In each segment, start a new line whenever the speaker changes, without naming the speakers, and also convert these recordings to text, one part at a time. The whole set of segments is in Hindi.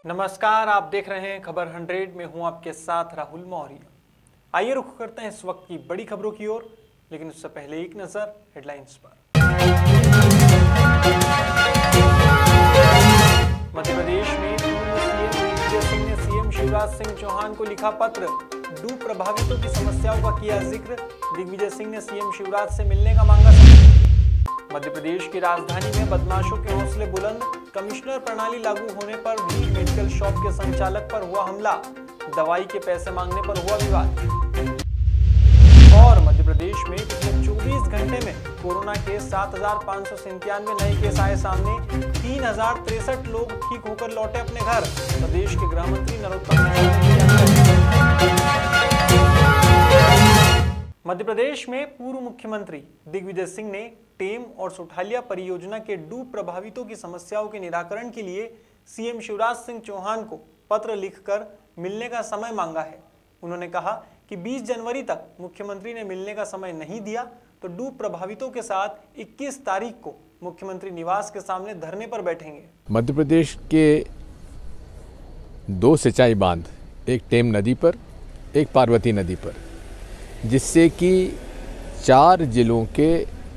नमस्कार, आप देख रहे हैं खबर 100 में हूं आपके साथ राहुल मौर्य। आइए रुख करते हैं इस वक्त की बड़ी खबरों की ओर, लेकिन उससे पहले एक नजर हेडलाइंस पर। मध्य प्रदेश में पूर्व सीएम दिग्विजय सिंह ने सीएम शिवराज सिंह चौहान को लिखा पत्र, डूब प्रभावितों की समस्याओं का किया जिक्र। दिग्विजय सिंह ने सीएम शिवराज से मिलने का मांगा समय। मध्य प्रदेश की राजधानी में बदमाशों के हौसले बुलंद, कमिश्नर प्रणाली लागू होने पर भी मेडिकल शॉप के संचालक पर हुआ हमला, दवाई के पैसे मांगने पर हुआ विवाद। और मध्य प्रदेश में पिछले 24 घंटे में कोरोना के 7,597 नए केस आए सामने, 3,063 लोग ठीक होकर लौटे अपने घर। प्रदेश के गृह मंत्री नरोत्तम मिश्रा ने मध्य प्रदेश में पूर्व मुख्यमंत्री दिग्विजय सिंह ने टेम और सुठालिया परियोजना के डूब प्रभावितों की समस्याओं के निराकरण के लिए सीएम शिवराज सिंह चौहान को पत्र लिखकर मिलने का समय मांगा है। उन्होंने कहा कि 20 जनवरी तक मुख्यमंत्री ने मिलने का समय नहीं दिया तो डूब प्रभावितों के साथ 21 तारीख को मुख्यमंत्री निवास के सामने धरने पर बैठेंगे।
मध्य प्रदेश के 2 सिंचाई बांध, एक टेम नदी पर, एक पार्वती नदी पर, जिससे कि 4 जिलों के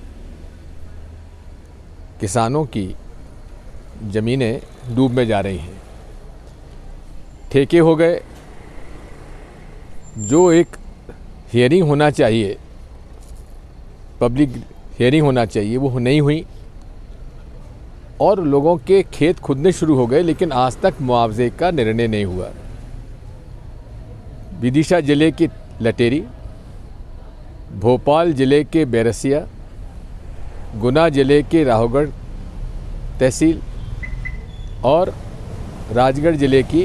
किसानों की ज़मीनें डूब में जा रही हैं। ठेके हो गए। जो एक हियरिंग होना चाहिए, पब्लिक हियरिंग होना चाहिए, वो नहीं हुई और लोगों के खेत खुदने शुरू हो गए, लेकिन आज तक मुआवजे का निर्णय नहीं हुआ। विदिशा जिले की लटेरी, भोपाल जिले के बैरसिया, गुना जिले के राहोगढ़ तहसील और राजगढ़ जिले की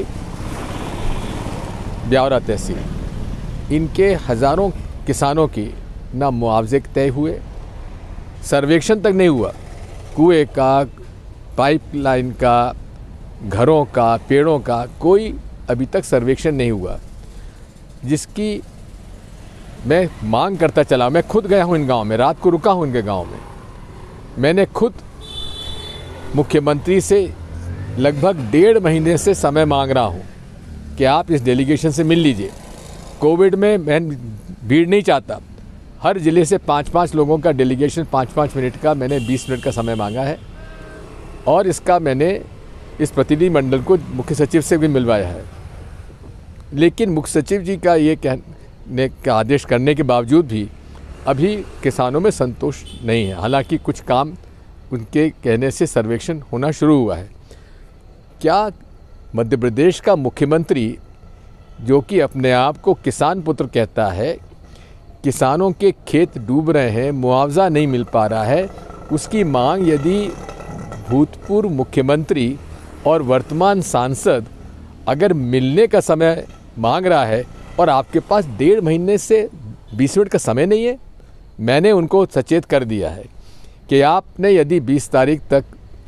ब्यावरा तहसील, इनके हज़ारों किसानों की ना मुआवजे तय हुए, सर्वेक्षण तक नहीं हुआ। कुएं का, पाइपलाइन का, घरों का, पेड़ों का कोई अभी तक सर्वेक्षण नहीं हुआ, जिसकी मैं मांग करता चला। मैं खुद गया हूँ इन गांव में, रात को रुका हूँ इनके गांव में। मैंने खुद मुख्यमंत्री से लगभग 1.5 महीने से समय मांग रहा हूँ कि आप इस डेलीगेशन से मिल लीजिए। कोविड में मैं भीड़ नहीं चाहता। हर ज़िले से 5-5 लोगों का डेलीगेशन, 5-5 मिनट का, मैंने 20 मिनट का समय मांगा है और इसका मैंने इस प्रतिनिधि मंडल को मुख्य सचिव से भी मिलवाया है। लेकिन मुख्य सचिव जी का ये कहने का आदेश करने के बावजूद भी अभी किसानों में संतोष नहीं है। हालांकि कुछ काम उनके कहने से सर्वेक्षण होना शुरू हुआ है। क्या मध्य प्रदेश का मुख्यमंत्री, जो कि अपने आप को किसान पुत्र कहता है, किसानों के खेत डूब रहे हैं, मुआवजा नहीं मिल पा रहा है, उसकी मांग यदि भूतपूर्व मुख्यमंत्री और वर्तमान सांसद अगर मिलने का समय मांग रहा है और आपके पास 1.5 महीने से 20 मिनट का समय नहीं है, मैंने उनको सचेत कर दिया है कि आपने यदि 20 तारीख तक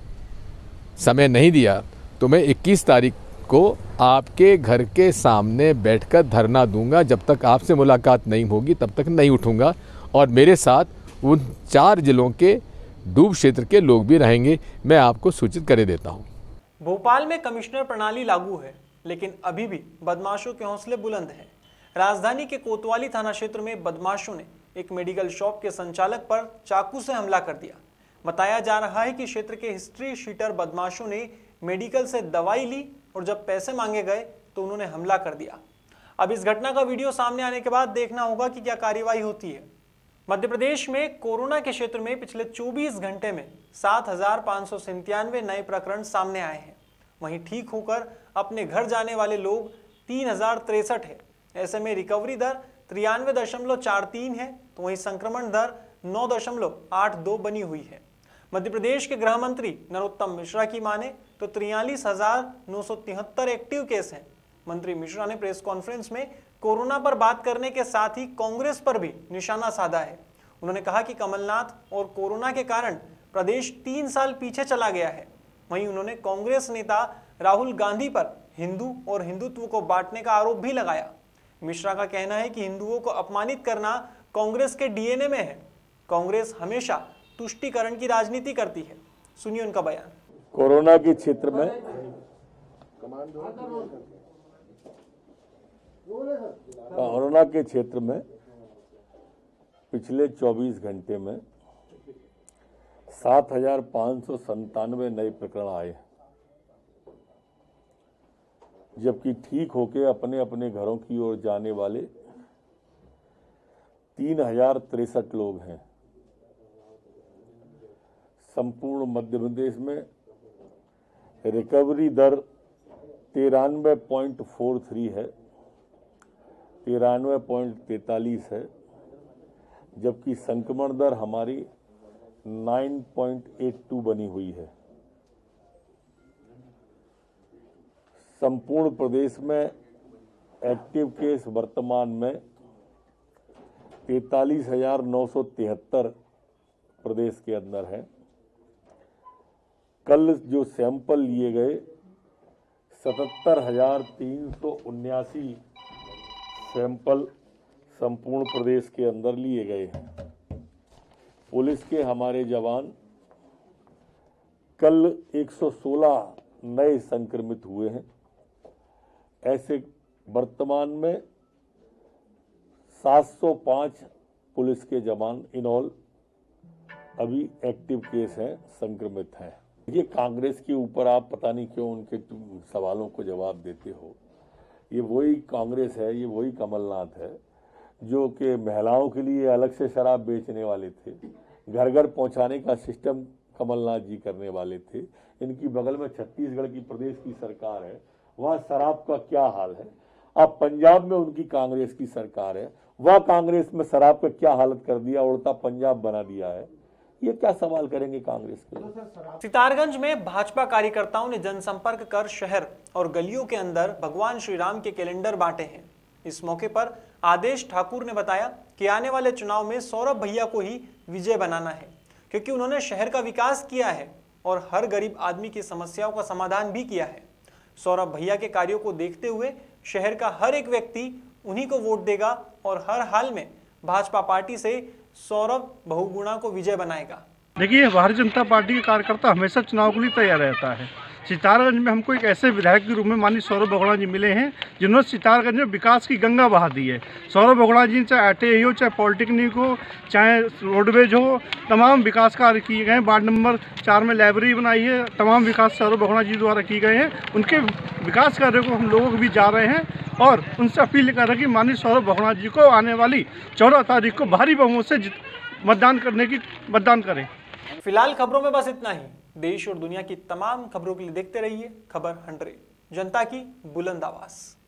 समय नहीं दिया तो मैं 21 तारीख को आपके घर के सामने बैठकर धरना दूंगा। जब तक आपसे मुलाकात नहीं होगी तब तक नहीं उठूंगा और मेरे साथ उन 4 जिलों के डूब क्षेत्र के लोग भी रहेंगे। मैं आपको सूचित कर देता हूं।
भोपाल में कमिश्नर प्रणाली लागू है, लेकिन अभी भी बदमाशों के हौसले बुलंद हैं। राजधानी के कोतवाली थाना क्षेत्र में बदमाशों ने एक मेडिकल शॉप के संचालक पर चाकू से हमला कर दिया। बताया जा रहा है कि क्षेत्र के हिस्ट्री शीटर बदमाशों ने मेडिकल से दवाई ली और जब पैसे मांगे गए तो उन्होंने हमला कर दिया। अब इस घटना का वीडियो सामने आने के बाद देखना होगा कि क्या कार्रवाई होती है। मध्य प्रदेश में कोरोना के क्षेत्र में पिछले 24 घंटे में 7,597 नए प्रकरण सामने आए हैं। वहीं ठीक होकर अपने घर जाने वाले लोग 3,063 है। ऐसे में रिकवरी दर 93.43 है, तो वहीं संक्रमण दर 9.82 बनी हुई है। मध्य प्रदेश के गृह मंत्री नरोत्तम मिश्रा की माने तो 43,973 एक्टिव केस हैं। मंत्री मिश्रा ने प्रेस कॉन्फ्रेंस में कोरोना पर बात करने के साथ ही कांग्रेस पर भी निशाना साधा है। उन्होंने कहा कि कमलनाथ और कोरोना के कारण प्रदेश 3 साल पीछे चला गया है। वहीं उन्होंने कांग्रेस नेता राहुल गांधी पर हिंदू और हिंदुत्व को बांटने का आरोप भी लगाया। मिश्रा का कहना है कि हिंदुओं को अपमानित करना कांग्रेस के डीएनए में है। कांग्रेस हमेशा तुष्टीकरण की राजनीति करती है। सुनिए उनका बयान।
कोरोना के क्षेत्र में कोरोना के क्षेत्र में पिछले 24 घंटे में 7,597 नए प्रकरण आए, जबकि ठीक होके अपने अपने घरों की ओर जाने वाले 3,063 लोग हैं। संपूर्ण मध्य प्रदेश में रिकवरी दर 93.43 है, 93.43 है, जबकि संक्रमण दर हमारी 9.82 बनी हुई है। संपूर्ण प्रदेश में एक्टिव केस वर्तमान में 43,973 प्रदेश के अंदर है। कल जो सैंपल लिए गए 77,379 सैंपल संपूर्ण प्रदेश के अंदर लिए गए हैं। पुलिस के हमारे जवान कल 116 नए संक्रमित हुए हैं। ऐसे वर्तमान में 705 पुलिस के जवान इन ऑल अभी एक्टिव केस हैं, संक्रमित हैं। ये कांग्रेस के ऊपर आप पता नहीं क्यों उनके सवालों को जवाब देते हो। ये वही कांग्रेस है, ये वही कमलनाथ है जो कि महिलाओं के लिए अलग से शराब बेचने वाले थे, घर घर पहुंचाने का सिस्टम कमलनाथ जी करने वाले थे। इनकी बगल में छत्तीसगढ़ की प्रदेश की सरकार है, वहाँ शराब का क्या हाल है। अब पंजाब में उनकी कांग्रेस की सरकार है, वह कांग्रेस में शराब का क्या हालत कर दिया, उल्टा पंजाब बना दिया है। ये क्या सवाल करेंगे कांग्रेस के लोग।
सितारगंज में भाजपा कार्यकर्ताओं ने जनसंपर्क कर शहर और गलियों के अंदर भगवान श्री राम के कैलेंडर बांटे हैं। इस मौके पर आदेश ठाकुर ने बताया कि आने वाले चुनाव में सौरभ भैया को ही विजय बनाना है, क्योंकि उन्होंने शहर का विकास किया है और हर गरीब आदमी की समस्याओं का समाधान भी किया है। सौरभ भैया के कार्यों को देखते हुए शहर का हर एक व्यक्ति उन्हीं को वोट देगा और हर हाल में भाजपा पार्टी से सौरभ बहुगुणा को विजय बनाएगा।
देखिए, भारतीय जनता पार्टी के कार्यकर्ता हमेशा चुनाव के लिए तैयार रहता है। सितारगंज में हमको एक ऐसे विधायक के रूप में माननीय सौरभ बहुगुणा जी मिले हैं जिन्होंने सितारगंज में विकास की गंगा बहा दी है। सौरभ बहुगुणा जी चाहे ITI हो, चाहे पॉलिटेक्निक हो, चाहे रोडवेज हो, तमाम विकास कार्य किए गए हैं। वार्ड नंबर 4 में लाइब्रेरी बनाई है, तमाम विकास सौरभ बहुगुणा जी द्वारा किए गए हैं। उनके विकास कार्यों को हम लोग भी जा रहे हैं और उनसे अपील कर रहे हैं कि माननीय सौरभ बहुगुणा जी को आने वाली 14 तारीख को भारी बहुमत से मतदान करें।
फिलहाल खबरों में बस इतना ही। देश और दुनिया की तमाम खबरों के लिए देखते रहिए खबर 100, जनता की बुलंद आवाज।